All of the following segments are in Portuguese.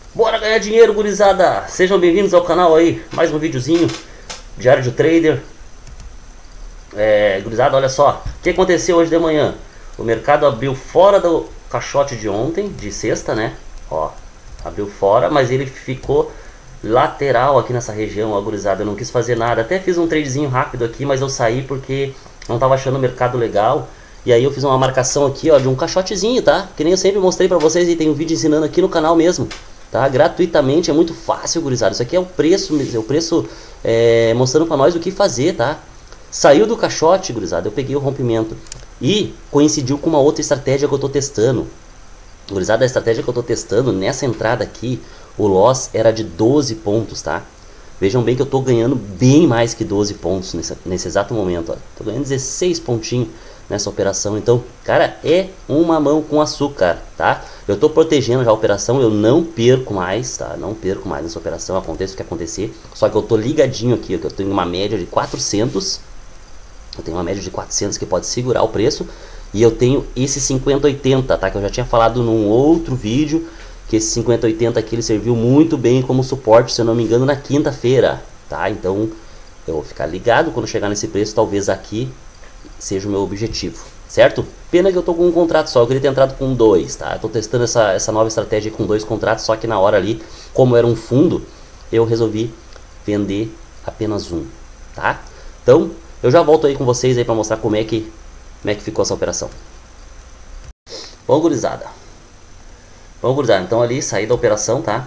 Bora ganhar dinheiro, gurizada! Sejam bem-vindos ao canal aí, mais um videozinho, Diário de Trader. Gurizada, olha só, o que aconteceu hoje de manhã? O mercado abriu fora do caixote de ontem, de sexta, né? Ó, abriu fora, mas ele ficou lateral aqui nessa região, ó, gurizada. Eu não quis fazer nada, até fiz um tradezinho rápido aqui, mas eu saí porque não tava achando o mercado legal. E aí eu fiz uma marcação aqui, ó, de um caixotezinho, tá? Que nem eu sempre mostrei pra vocês e tem um vídeo ensinando aqui no canal mesmo, tá? Gratuitamente, é muito fácil, gurizada. Isso aqui é o preço mostrando pra nós o que fazer, tá? Saiu do caixote, gurizada, eu peguei o rompimento e coincidiu com uma outra estratégia que eu tô testando. Gurizada, a estratégia que eu tô testando nessa entrada aqui, o loss era de 12 pontos, tá? Vejam bem que eu tô ganhando bem mais que 12 pontos nesse exato momento, ó. Tô ganhando 16 pontinhos nessa operação. Então, cara, é uma mão com açúcar, tá? Eu tô protegendo já a operação, eu não perco mais, tá? Não perco mais nessa operação, aconteça o que acontecer. Só que eu tô ligadinho aqui, ó, que eu tenho uma média de 400. Eu tenho uma média de 400 que pode segurar o preço. E eu tenho esse 50-80, tá? Que eu já tinha falado num outro vídeo, que esse 50-80 aqui ele serviu muito bem como suporte, se eu não me engano, na quinta-feira, tá? Então eu vou ficar ligado quando chegar nesse preço, talvez aqui seja o meu objetivo, certo? Pena que eu tô com um contrato só, eu queria ter entrado com dois, tá? Eu tô testando essa nova estratégia com dois contratos, só que na hora ali, como era um fundo, eu resolvi vender apenas um, tá? Então eu já volto aí com vocês aí para mostrar como é que ficou essa operação. Bom, gurizada, então ali saí da operação, tá?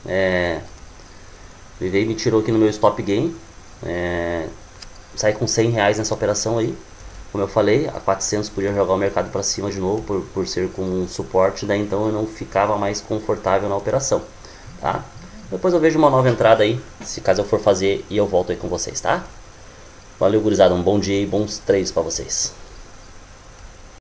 Ele veio e me tirou aqui no meu stop gain. Saí com 100 reais nessa operação aí. Como eu falei, a 400 podia jogar o mercado para cima de novo por ser com um suporte, daí então eu não ficava mais confortável na operação, tá? Depois eu vejo uma nova entrada aí, se caso eu for fazer, e eu volto aí com vocês, tá? Valeu, gurizada, um bom dia e bons trades para vocês.